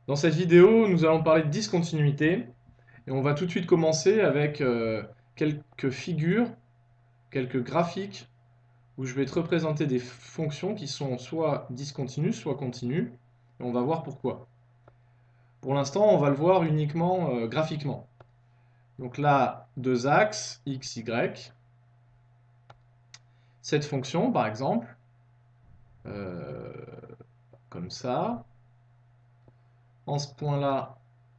Dans cette vidéo, nous allons parler de discontinuité et on va tout de suite commencer avec quelques figures, quelques graphiques où je vais te représenter des fonctions qui sont soit discontinues, soit continues et on va voir pourquoi. Pour l'instant, on va le voir uniquement graphiquement. Donc là, deux axes, x, y. Cette fonction, par exemple, euh, comme ça, en ce point-là,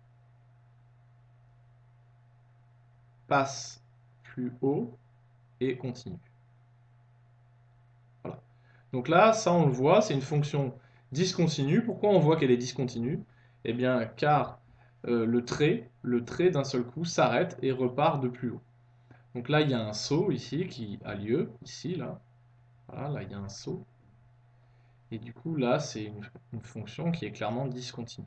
passe plus haut et continue. Voilà. Donc là, ça on le voit, c'est une fonction discontinue. Pourquoi on voit qu'elle est discontinue? Eh bien, car le trait d'un seul coup s'arrête et repart de plus haut. Donc là, il y a un saut ici qui a lieu, ici, là. Voilà, là, il y a un saut. Et du coup, là, c'est une fonction qui est clairement discontinue.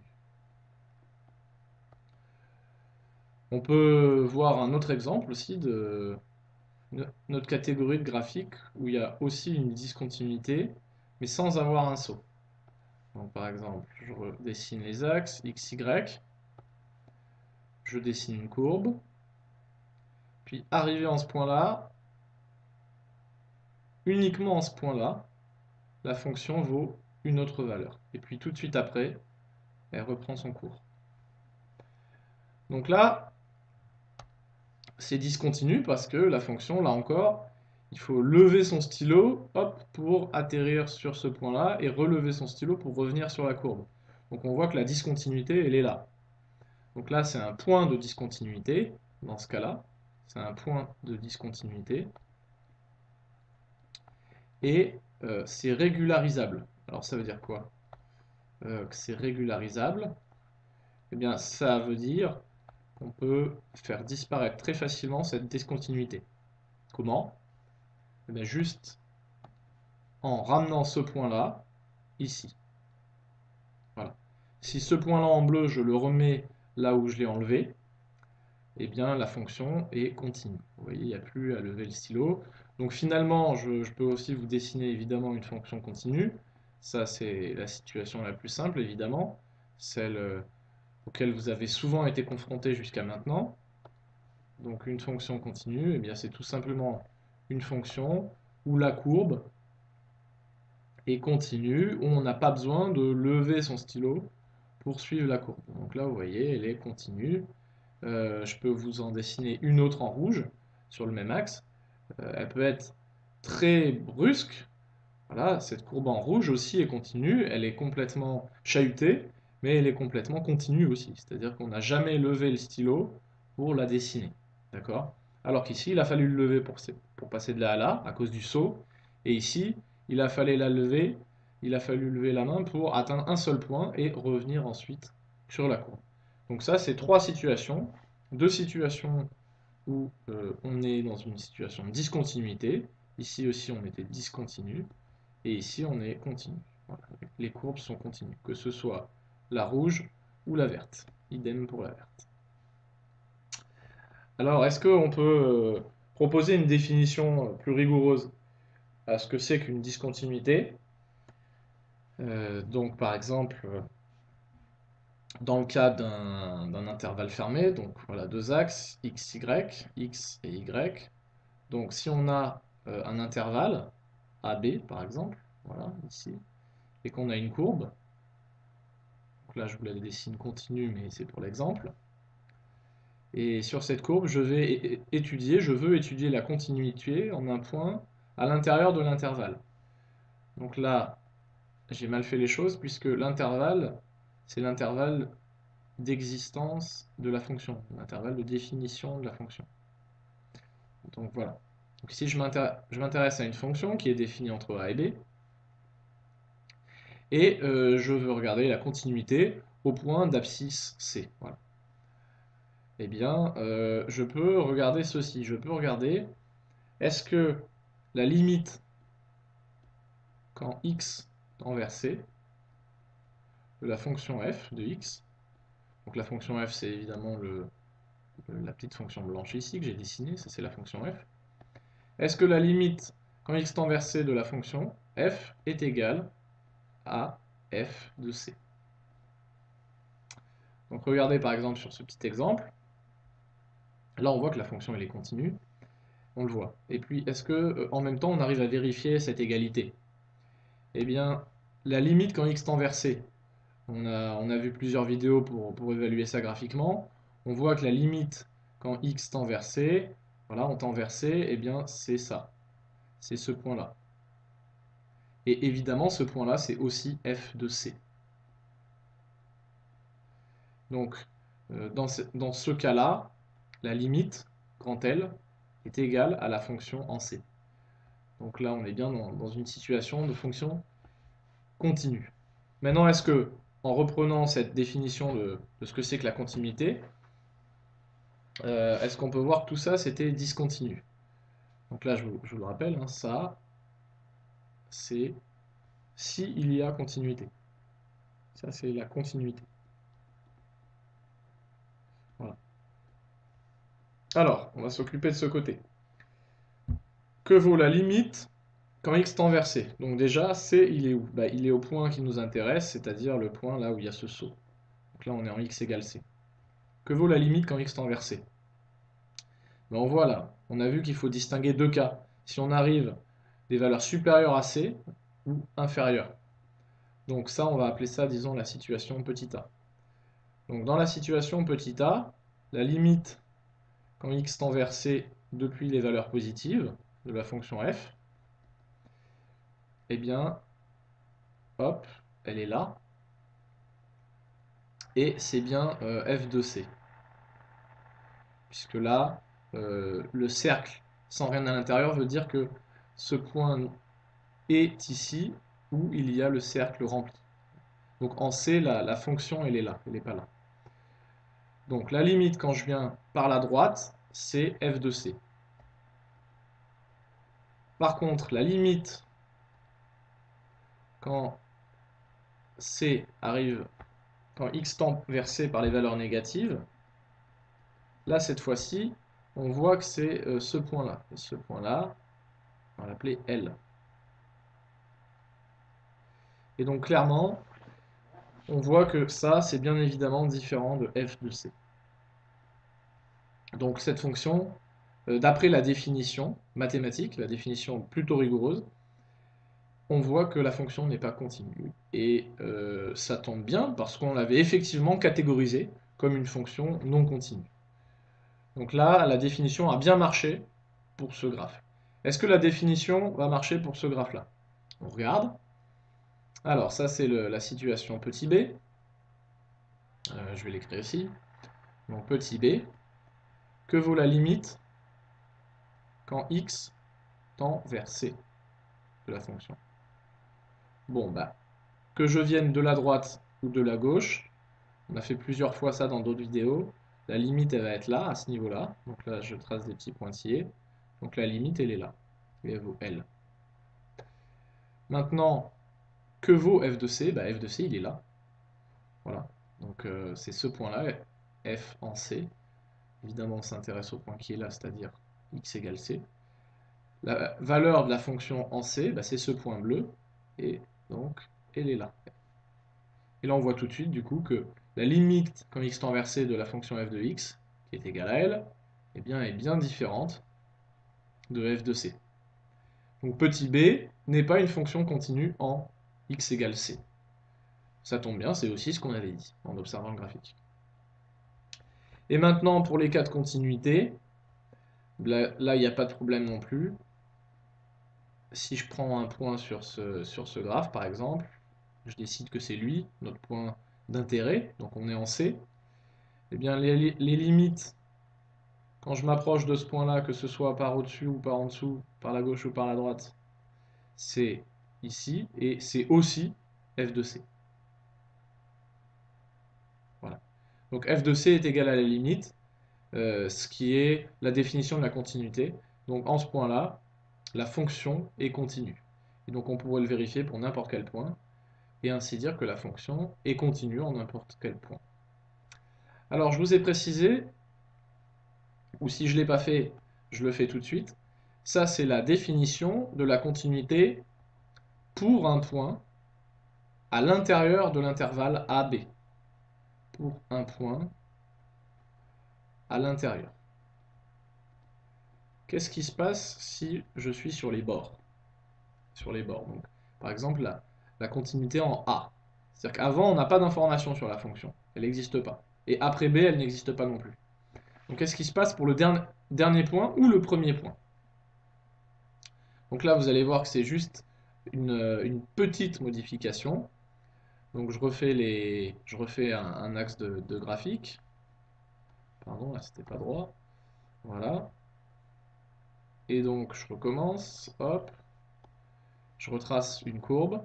On peut voir un autre exemple aussi de notre catégorie de graphique où il y a aussi une discontinuité, mais sans avoir un saut. Donc, par exemple, je dessine les axes x, y, je dessine une courbe, puis arrivé en ce point-là, uniquement en ce point-là, la fonction vaut une autre valeur. Et puis tout de suite après, elle reprend son cours. Donc là, c'est discontinu parce que la fonction, là encore, il faut lever son stylo, hop, pour atterrir sur ce point-là, et relever son stylo pour revenir sur la courbe. Donc on voit que la discontinuité, elle est là. Donc là, c'est un point de discontinuité, dans ce cas-là. C'est un point de discontinuité. Et c'est régularisable. Alors ça veut dire quoi? Que c'est régularisable? Eh bien, ça veut dire qu'on peut faire disparaître très facilement cette discontinuité. Comment? Eh bien, juste en ramenant ce point-là ici. Voilà. Si ce point-là en bleu, je le remets là où je l'ai enlevé, eh bien la fonction est continue. Vous voyez, il n'y a plus à lever le stylo. Donc finalement, je peux aussi vous dessiner évidemment une fonction continue. Ça, c'est la situation la plus simple, évidemment, celle auquel vous avez souvent été confronté jusqu'à maintenant. Donc une fonction continue, eh bien c'est tout simplement une fonction où la courbe est continue, où on n'a pas besoin de lever son stylo pour suivre la courbe. Donc là, vous voyez, elle est continue. Je peux vous en dessiner une autre en rouge sur le même axe. Elle peut être très brusque. Voilà, cette courbe en rouge aussi est continue. Elle est complètement chahutée, mais elle est complètement continue aussi. C'est-à-dire qu'on n'a jamais levé le stylo pour la dessiner. D'accord? Alors qu'ici, il a fallu le lever pour passer de là à là, à cause du saut. Et ici, il a fallu la lever, il a fallu lever la main pour atteindre un seul point et revenir ensuite sur la courbe. Donc ça, c'est trois situations. Deux situations où on est dans une situation de discontinuité. Ici aussi, on était discontinu. Et ici, on est continu. Voilà. Les courbes sont continues, que ce soit la rouge ou la verte. Idem pour la verte. Alors, est-ce qu'on peut proposer une définition plus rigoureuse à ce que c'est qu'une discontinuité? Donc, par exemple, dans le cas d'un intervalle fermé, donc voilà deux axes, x, y, x et y. Donc, si on a un intervalle, AB par exemple, voilà, ici, et qu'on a une courbe, donc là je vous la dessine continue, mais c'est pour l'exemple. Et sur cette courbe, je veux étudier la continuité en un point à l'intérieur de l'intervalle. Donc là, j'ai mal fait les choses puisque l'intervalle, c'est l'intervalle d'existence de la fonction, l'intervalle de définition de la fonction. Donc voilà. Donc ici, je m'intéresse à une fonction qui est définie entre a et b, et je veux regarder la continuité au point d'abscisse C. Voilà. Eh bien, je peux regarder ceci. Je peux regarder, est-ce que la limite quand x tend vers c de la fonction f de x, donc la fonction f c'est évidemment la petite fonction blanche ici que j'ai dessinée, ça c'est la fonction f. Est-ce que la limite quand x tend vers c de la fonction f est égale à f de c? Donc regardez par exemple sur ce petit exemple, là on voit que la fonction elle est continue, on le voit. Et puis est-ce que en même temps on arrive à vérifier cette égalité? Eh bien, la limite quand x tend vers c, on a vu plusieurs vidéos pour évaluer ça graphiquement. On voit que la limite quand x tend vers c, voilà, on tend vers c, eh bien c'est ça, c'est ce point-là. Et évidemment, ce point-là, c'est aussi f de c. Donc, dans ce cas-là, la limite, grand L, est égale à la fonction en c. Donc là, on est bien dans une situation de fonction continue. Maintenant, est-ce que, en reprenant cette définition de ce que c'est que la continuité, est-ce qu'on peut voir que tout ça, c'était discontinu? Donc là, je vous le rappelle, hein, ça, c'est si il y a continuité. Ça, c'est la continuité. Voilà. Alors, on va s'occuper de ce côté. Que vaut la limite quand x tend vers c? Donc déjà, c, il est où? Bah, il est au point qui nous intéresse, c'est-à-dire le point là où il y a ce saut. Donc là, on est en x égale c. Que vaut la limite quand x tend vers c? Ben, on voit là, on a vu qu'il faut distinguer deux cas. Si on arrive des valeurs supérieures à c ou inférieures. Donc ça, on va appeler ça, disons, la situation petit a. Donc dans la situation petit a, la limite quand x tend vers c depuis les valeurs positives de la fonction f, eh bien, hop, elle est là. Et c'est bien f de c. Puisque là, le cercle sans rien à l'intérieur veut dire que ce point est ici où il y a le cercle rempli. Donc en C, la fonction, elle est là, elle n'est pas là. Donc la limite quand je viens par la droite, c'est f de c. Par contre, la limite quand c arrive, quand x tend vers c par les valeurs négatives, là cette fois-ci, on voit que c'est ce point-là. Et ce point-là, on va l'appeler L. Et donc clairement, on voit que ça, c'est bien évidemment différent de f de c. Donc cette fonction, d'après la définition mathématique, la définition plutôt rigoureuse, on voit que la fonction n'est pas continue. Et ça tombe bien parce qu'on l'avait effectivement catégorisée comme une fonction non continue. Donc là, la définition a bien marché pour ce graphe. Est-ce que la définition va marcher pour ce graphe-là? On regarde. Alors ça c'est la situation petit b. Je vais l'écrire ici. Donc petit b. Que vaut la limite quand x tend vers c de la fonction? Bon, bah, que je vienne de la droite ou de la gauche, on a fait plusieurs fois ça dans d'autres vidéos, la limite elle va être là, à ce niveau-là. Donc là je trace des petits pointillés. Donc la limite elle est là, et elle vaut L. Maintenant, que vaut f de c? Bah, f de c il est là. Voilà, donc c'est ce point-là, f en c. Évidemment on s'intéresse au point qui est là, c'est-à-dire x égale c. La valeur de la fonction en c, bah, c'est ce point bleu, et donc elle est là. Et là on voit tout de suite du coup que la limite quand x tend vers c de la fonction f de x, qui est égale à L, eh bien, est bien différente de f de c. Donc petit b n'est pas une fonction continue en x égale c. Ça tombe bien, c'est aussi ce qu'on avait dit en observant le graphique. Et maintenant pour les cas de continuité, là il n'y a pas de problème non plus. Si je prends un point sur ce graphe par exemple, je décide que c'est lui, notre point d'intérêt, donc on est en C, eh bien les limites, quand je m'approche de ce point-là, que ce soit par au-dessus ou par en dessous, par la gauche ou par la droite, c'est ici, et c'est aussi f de c. Voilà. Donc f de c est égal à la limite, ce qui est la définition de la continuité. Donc en ce point-là, la fonction est continue. Et donc on pourrait le vérifier pour n'importe quel point, et ainsi dire que la fonction est continue en n'importe quel point. Alors je vous ai précisé, ou si je ne l'ai pas fait, je le fais tout de suite, ça c'est la définition de la continuité pour un point à l'intérieur de l'intervalle AB. pour un point à l'intérieur. Qu'est-ce qui se passe si je suis sur les bords? Sur les bords. Donc, par exemple, la continuité en A. C'est-à-dire qu'avant, on n'a pas d'information sur la fonction. Elle n'existe pas. Et après B, elle n'existe pas non plus. Donc qu'est-ce qui se passe pour le dernier point ou le premier point? Donc là, vous allez voir que c'est juste une petite modification. Donc je refais un axe de graphique. Pardon, là c'était pas droit. Voilà. Et donc je recommence. Hop. Je retrace une courbe.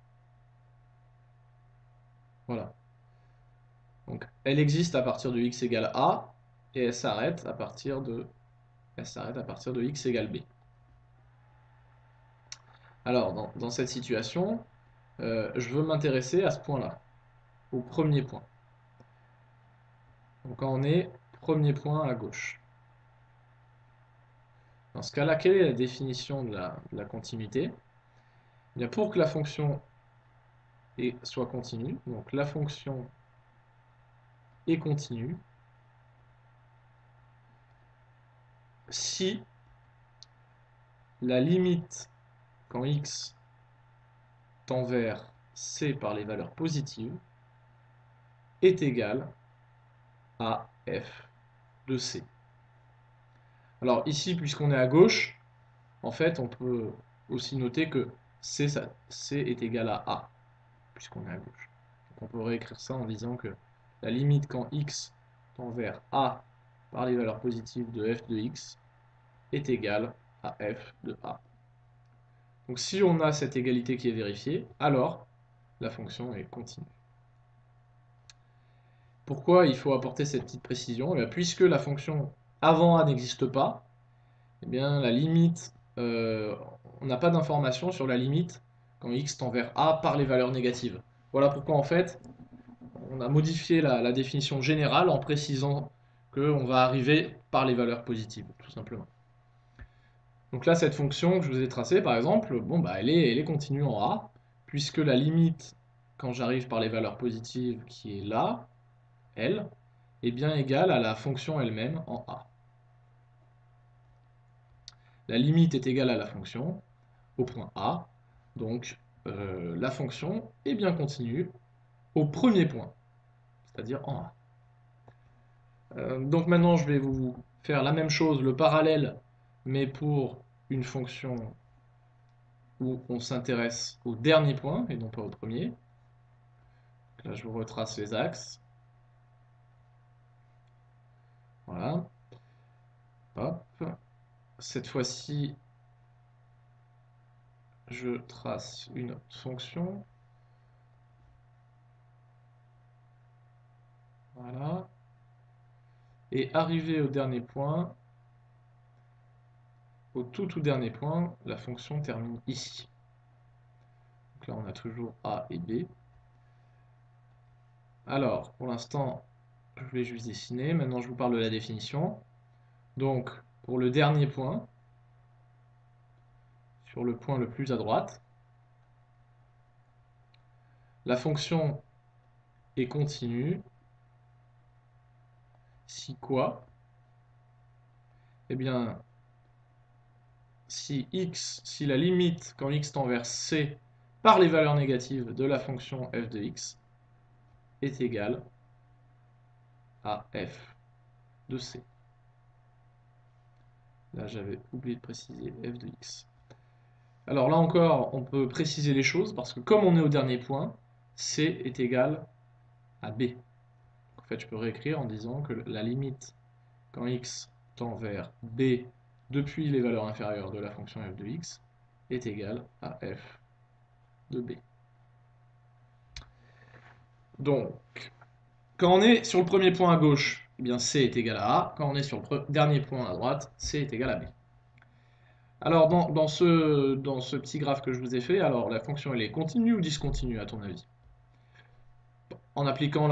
Voilà. Donc elle existe à partir de x égale a et elle s'arrête à partir de x égale b. Alors dans cette situation, je veux m'intéresser à ce point-là, au premier point. Donc on est premier point à gauche. Dans ce cas-là, quelle est la définition de la continuité? Eh bien, pour que la fonction soit continue, donc la fonction est continue si la limite quand x tend vers c par les valeurs positives est égale à f de c. Alors ici, puisqu'on est à gauche, en fait, on peut aussi noter que c est égal à a, puisqu'on est à gauche. Donc on peut réécrire ça en disant que la limite quand x tend vers a par les valeurs positives de f de x est égale à f de a. Donc si on a cette égalité qui est vérifiée, alors la fonction est continue. Pourquoi il faut apporter cette petite précision? Puisque la fonction avant a n'existe pas, eh bien la limite, on n'a pas d'information sur la limite quand x tend vers a par les valeurs négatives. Voilà pourquoi en fait on a modifié la définition générale en précisant qu'on va arriver par les valeurs positives, tout simplement. Donc là, cette fonction que je vous ai tracée, par exemple, bon, bah, elle est continue en A, puisque la limite, quand j'arrive par les valeurs positives, qui est là, L, est bien égale à la fonction elle-même en A. La limite est égale à la fonction au point A, donc la fonction est bien continue au premier point, c'est-à-dire en A. Donc maintenant, je vais vous faire la même chose, le parallèle, mais pour une fonction où on s'intéresse au dernier point et non pas au premier. Donc là, je vous retrace les axes. Voilà. Hop. Cette fois-ci, je trace une autre fonction. Voilà. Et arrivé au dernier point, au tout dernier point, la fonction termine ici. Donc là, on a toujours A et B. Alors, pour l'instant, je voulais juste dessiner. Maintenant, je vous parle de la définition. Donc, pour le dernier point, sur le point le plus à droite, la fonction est continue si quoi? Eh bien, si la limite quand x tend vers c par les valeurs négatives de la fonction f de x est égale à f de c. Là, j'avais oublié de préciser f de x. Alors là encore, on peut préciser les choses parce que comme on est au dernier point, c est égal à b. En fait, je peux réécrire en disant que la limite quand x tend vers b depuis les valeurs inférieures de la fonction f de x est égale à f de b. Donc, quand on est sur le premier point à gauche, eh bien c est égal à a. Quand on est sur le dernier point à droite, c est égal à b. Alors, dans ce petit graphe que je vous ai fait, alors la fonction elle est continue ou discontinue à ton avis? En appliquant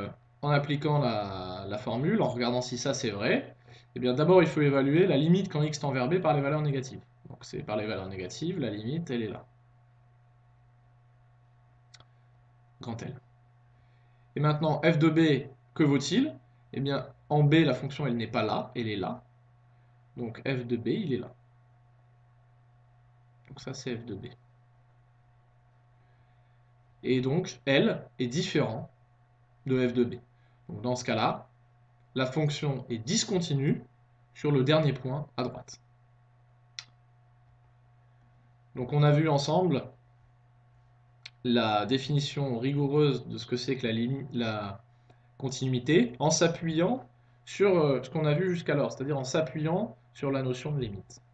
la formule, en regardant si ça c'est vrai, eh bien d'abord il faut évaluer la limite quand x tend vers b par les valeurs négatives. Donc c'est par les valeurs négatives, la limite elle est là. Grand L. Et maintenant, f de b, que vaut-il? Eh bien, en b, la fonction, elle n'est pas là, elle est là. Donc f de b, il est là. Donc ça, c'est f de b. Et donc, L est différent de f de b. Donc dans ce cas-là, la fonction est discontinue sur le dernier point à droite. Donc on a vu ensemble la définition rigoureuse de ce que c'est que la continuité en s'appuyant sur ce qu'on a vu jusqu'alors, c'est-à-dire en s'appuyant sur la notion de limite.